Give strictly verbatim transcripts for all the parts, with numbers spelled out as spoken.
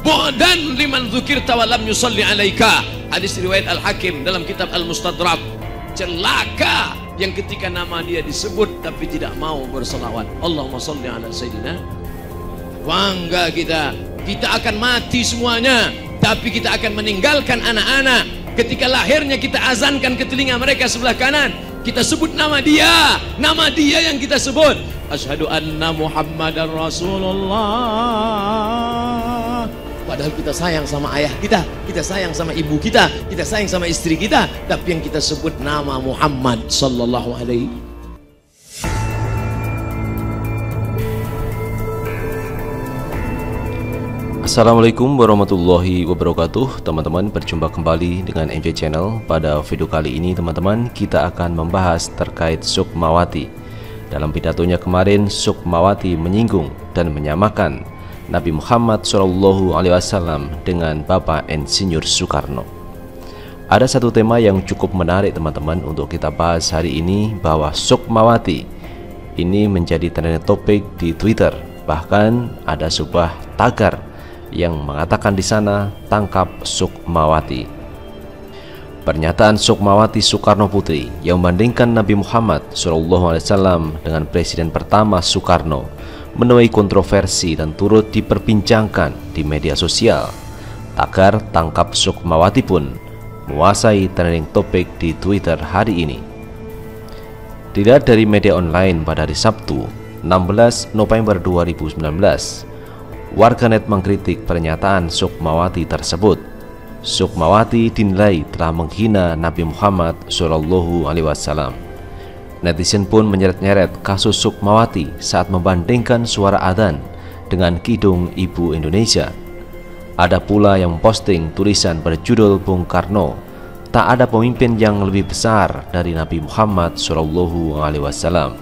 Bu'dan liman dzukirta wa lam yusalli alaika. Hadis riwayat Al-Hakim dalam kitab Al-Mustadrak. Celaka yang ketika nama dia disebut tapi tidak mau berselawat. Allahumma shalli ala sayyidina. Bangga kita, kita akan mati semuanya, tapi kita akan meninggalkan anak-anak. Ketika lahirnya kita azankan ke telinga mereka sebelah kanan, kita sebut nama dia, nama dia yang kita sebut. Asyhadu anna Muhammadar Rasulullah. Padahal kita sayang sama ayah kita, kita sayang sama ibu kita, kita sayang sama istri kita, tapi yang kita sebut nama Muhammad sallallahu alaihi. Assalamualaikum warahmatullahi wabarakatuh. Teman-teman, berjumpa kembali dengan M J Channel. Pada video kali ini teman-teman, kita akan membahas terkait Sukmawati. Dalam pidatonya kemarin, Sukmawati menyinggung dan menyamakan Nabi Muhammad shallallahu alaihi wasallam dengan Bapak Insinyur Soekarno. Ada satu tema yang cukup menarik teman-teman untuk kita bahas hari ini, bahwa Sukmawati ini menjadi trending topik di Twitter. Bahkan ada sebuah tagar yang mengatakan di sana, tangkap Sukmawati. Pernyataan Sukmawati Soekarno Putri yang membandingkan Nabi Muhammad shallallahu alaihi wasallam dengan Presiden pertama Soekarno menuai kontroversi dan turut diperbincangkan di media sosial. Tagar tangkap Sukmawati pun menguasai trending topik di Twitter hari ini. Dilihat dari media online pada hari Sabtu enam belas November dua ribu sembilan belas, warganet mengkritik pernyataan Sukmawati tersebut. Sukmawati dinilai telah menghina Nabi Muhammad shallallahu alaihi wasallam. Netizen pun menyeret-nyeret kasus Sukmawati saat membandingkan suara adzan dengan kidung Ibu Indonesia. Ada pula yang posting tulisan berjudul Bung Karno, tak ada pemimpin yang lebih besar dari Nabi Muhammad shallallahu alaihi wasallam.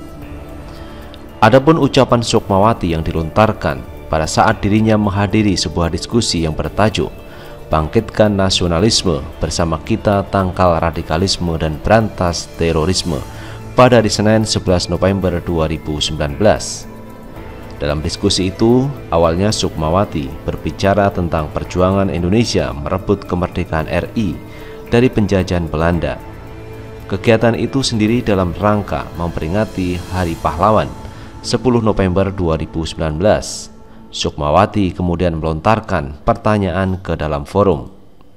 Adapun ucapan Sukmawati yang dilontarkan pada saat dirinya menghadiri sebuah diskusi yang bertajuk Bangkitkan Nasionalisme Bersama Kita Tangkal Radikalisme dan Berantas Terorisme pada hari Senin sebelas November dua ribu sembilan belas. Dalam diskusi itu, awalnya Sukmawati berbicara tentang perjuangan Indonesia merebut kemerdekaan R I dari penjajahan Belanda. Kegiatan itu sendiri dalam rangka memperingati Hari Pahlawan sepuluh November dua ribu sembilan belas. Sukmawati kemudian melontarkan pertanyaan ke dalam forum.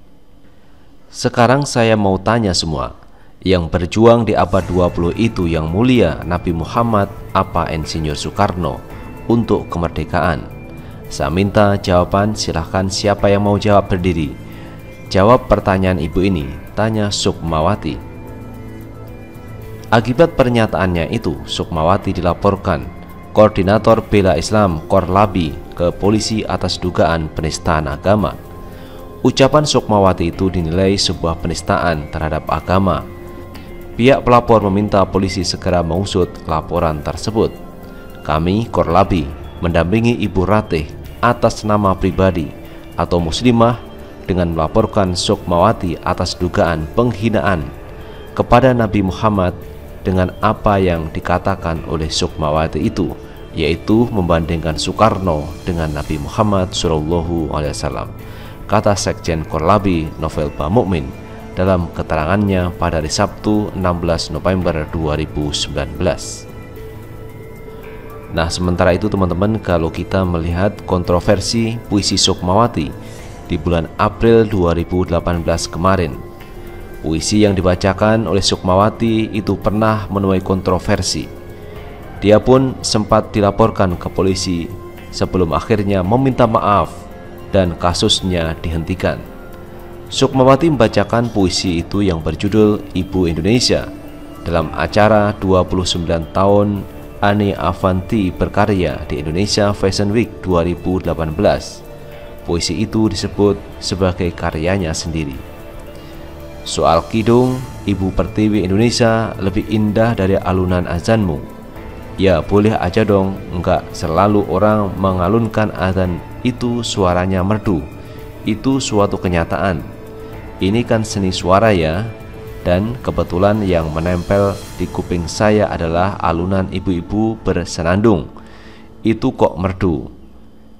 Sekarang saya mau tanya semua, yang berjuang di abad dua puluh itu yang mulia Nabi Muhammad apa Insinyur Soekarno untuk kemerdekaan? Saya minta jawaban, silahkan siapa yang mau jawab berdiri. Jawab pertanyaan ibu ini, tanya Sukmawati. Akibat pernyataannya itu, Sukmawati dilaporkan Koordinator Bela Islam Korlabi ke polisi atas dugaan penistaan agama. Ucapan Sukmawati itu dinilai sebuah penistaan terhadap agama. Pihak pelapor meminta polisi segera mengusut laporan tersebut. Kami, Korlabi, mendampingi Ibu Ratih atas nama pribadi atau muslimah dengan melaporkan Sukmawati atas dugaan penghinaan kepada Nabi Muhammad dengan apa yang dikatakan oleh Sukmawati itu, yaitu membandingkan Soekarno dengan Nabi Muhammad shallallahu alaihi wasallam, kata Sekjen Korlabi Novel Bamukmin dalam keterangannya pada hari Sabtu enam belas November dua ribu sembilan belas. Nah, sementara itu teman-teman, kalau kita melihat kontroversi puisi Sukmawati di bulan April dua ribu delapan belas kemarin, puisi yang dibacakan oleh Sukmawati itu pernah menuai kontroversi. Dia pun sempat dilaporkan ke polisi sebelum akhirnya meminta maaf dan kasusnya dihentikan. Sukmawati membacakan puisi itu yang berjudul Ibu Indonesia dalam acara dua puluh sembilan tahun Ani Avanti berkarya di Indonesia Fashion Week dua ribu delapan belas. Puisi itu disebut sebagai karyanya sendiri. Soal kidung, Ibu Pertiwi Indonesia lebih indah dari alunan azanmu. Ya boleh aja dong, enggak selalu orang mengalunkan azan itu suaranya merdu. Itu suatu kenyataan. Ini kan seni suara ya. Dan kebetulan yang menempel di kuping saya adalah alunan ibu-ibu bersenandung. Itu kok merdu.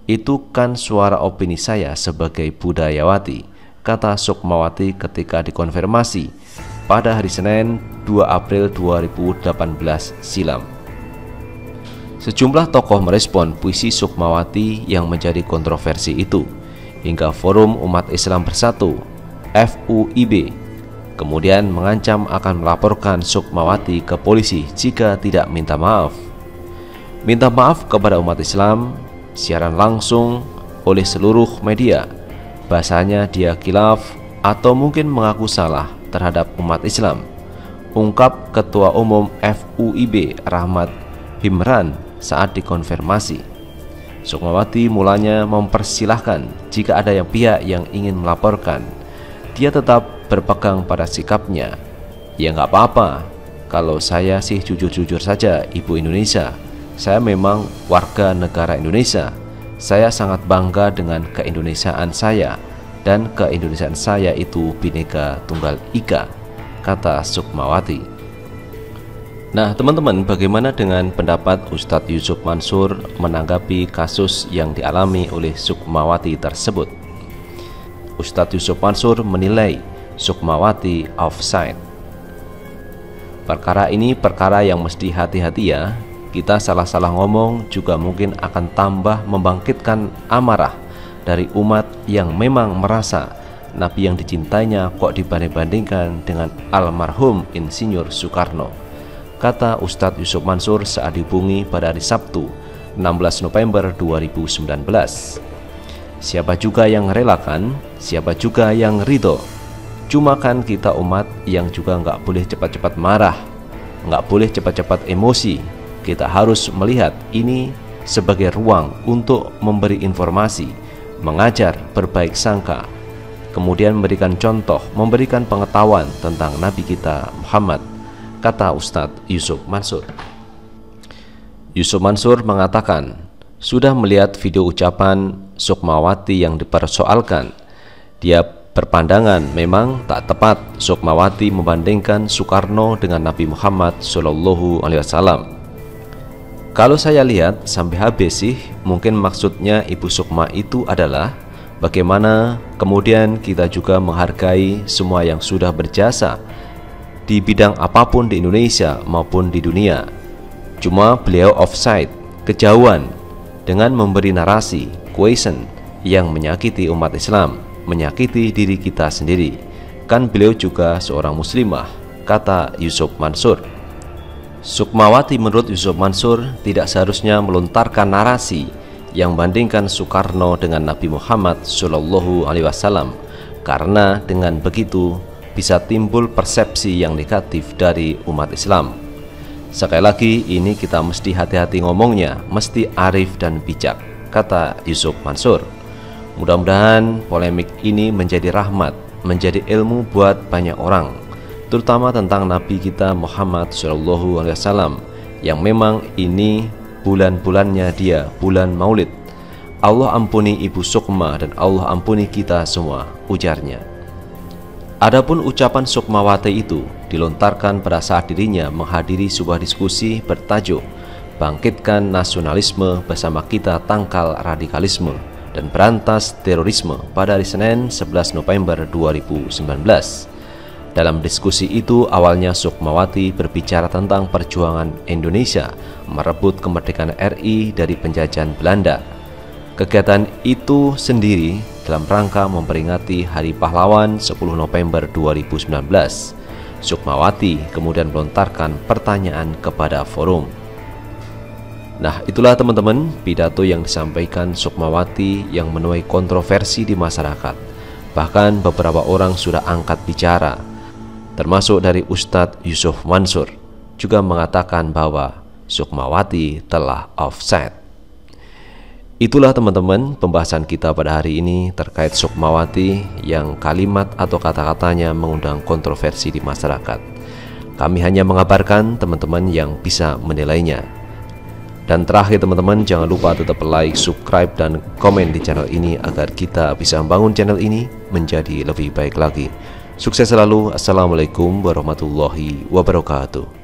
itu kan suara opini saya sebagai budayawati, kata Sukmawati ketika dikonfirmasi pada hari Senin dua April dua ribu delapan belas silam. Sejumlah tokoh merespon puisi Sukmawati yang menjadi kontroversi itu, hingga Forum Umat Islam Bersatu F U I B kemudian mengancam akan melaporkan Sukmawati ke polisi jika tidak minta maaf. Minta maaf kepada umat Islam, siaran langsung oleh seluruh media, bahasanya dia khilaf atau mungkin mengaku salah terhadap umat Islam, ungkap Ketua Umum F U I B Rahmat Himran saat dikonfirmasi. Sukmawati mulanya mempersilahkan jika ada yang pihak yang ingin melaporkan. Dia tetap berpegang pada sikapnya. Ya nggak apa-apa, kalau saya sih jujur-jujur saja, Ibu Indonesia. Saya memang warga negara Indonesia. Saya sangat bangga dengan keindonesiaan saya, dan keindonesiaan saya itu Bhinneka Tunggal Ika, kata Sukmawati. Nah teman-teman, bagaimana dengan pendapat Ustadz Yusuf Mansur menanggapi kasus yang dialami oleh Sukmawati tersebut? Ustadz Yusuf Mansur menilai Sukmawati offside. Perkara ini perkara yang mesti hati-hati ya. Kita salah-salah ngomong juga mungkin akan tambah membangkitkan amarah dari umat yang memang merasa Nabi yang dicintainya kok dibanding-bandingkan dengan almarhum Insinyur Soekarno, kata Ustadz Yusuf Mansur saat dihubungi pada hari Sabtu enam belas November dua ribu sembilan belas. Siapa juga yang relakan, siapa juga yang ridho. Cuma kan kita umat yang juga nggak boleh cepat-cepat marah, nggak boleh cepat-cepat emosi. Kita harus melihat ini sebagai ruang untuk memberi informasi, mengajar, berbaik sangka, kemudian memberikan contoh, memberikan pengetahuan tentang Nabi kita Muhammad, kata Ustadz Yusuf Mansur. Yusuf Mansur mengatakan, sudah melihat video ucapan Sukmawati yang dipersoalkan. Dia berpandangan memang tak tepat Sukmawati membandingkan Soekarno dengan Nabi Muhammad Shallallahu Alaihi Wasallam. Kalau saya lihat sampai habis sih, mungkin maksudnya Ibu Sukma itu adalah bagaimana kemudian kita juga menghargai semua yang sudah berjasa di bidang apapun di Indonesia maupun di dunia. Cuma beliau offside, kejauhan, dengan memberi narasi, question yang menyakiti umat Islam, menyakiti diri kita sendiri. Kan beliau juga seorang muslimah, kata Yusuf Mansur. Sukmawati menurut Yusuf Mansur tidak seharusnya melontarkan narasi yang membandingkan Soekarno dengan Nabi Muhammad Shallallahu Alaihi Wasallam, karena dengan begitu bisa timbul persepsi yang negatif dari umat Islam. Sekali lagi, ini kita mesti hati-hati ngomongnya, mesti arif dan bijak, kata Yusuf Mansur. Mudah-mudahan polemik ini menjadi rahmat, menjadi ilmu buat banyak orang, terutama tentang Nabi kita Muhammad Shallallahu Alaihi Wasallam, yang memang ini bulan-bulannya dia, bulan Maulid. Allah ampuni Ibu Sukma dan Allah ampuni kita semua, ujarnya. Adapun ucapan Sukmawati itu dilontarkan pada saat dirinya menghadiri sebuah diskusi bertajuk Bangkitkan Nasionalisme Bersama Kita Tangkal Radikalisme dan Berantas Terorisme pada hari Senin sebelas November dua ribu sembilan belas. Dalam diskusi itu awalnya Sukmawati berbicara tentang perjuangan Indonesia merebut kemerdekaan R I dari penjajahan Belanda. Kegiatan itu sendiri dalam rangka memperingati Hari Pahlawan sepuluh November dua ribu sembilan belas. Sukmawati kemudian melontarkan pertanyaan kepada forum. Nah, itulah teman-teman pidato yang disampaikan Sukmawati yang menuai kontroversi di masyarakat. Bahkan beberapa orang sudah angkat bicara, termasuk dari Ustadz Yusuf Mansur, juga mengatakan bahwa Sukmawati telah offside. Itulah teman-teman pembahasan kita pada hari ini terkait Sukmawati yang kalimat atau kata-katanya mengundang kontroversi di masyarakat. Kami hanya mengabarkan teman-teman yang bisa menilainya. Dan terakhir teman-teman, jangan lupa tetap like, subscribe, dan komen di channel ini agar kita bisa membangun channel ini menjadi lebih baik lagi. Sukses selalu. Assalamualaikum warahmatullahi wabarakatuh.